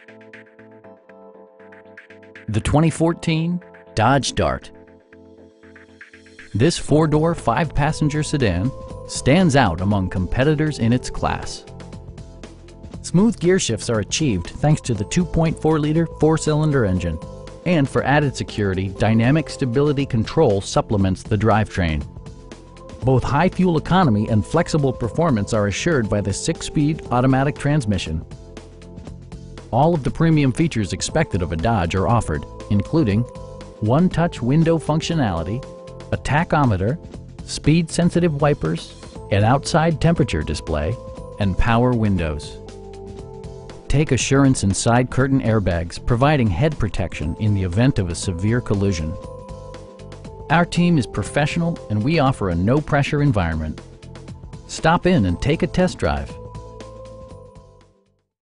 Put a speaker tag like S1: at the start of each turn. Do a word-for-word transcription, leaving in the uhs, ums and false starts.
S1: The twenty fourteen Dodge Dart. This four-door, five-passenger sedan stands out among competitors in its class. Smooth gear shifts are achieved thanks to the two point four liter four-cylinder engine. And for added security, dynamic stability control supplements the drivetrain. Both high fuel economy and flexible performance are assured by the six-speed automatic transmission. All of the premium features expected of a Dodge are offered, including one-touch window functionality, a tachometer, speed-sensitive wipers, an outside temperature display, and power windows. Take assurance in side curtain airbags, providing head protection in the event of a severe collision. Our team is professional and we offer a no-pressure environment. Stop in and take a test drive.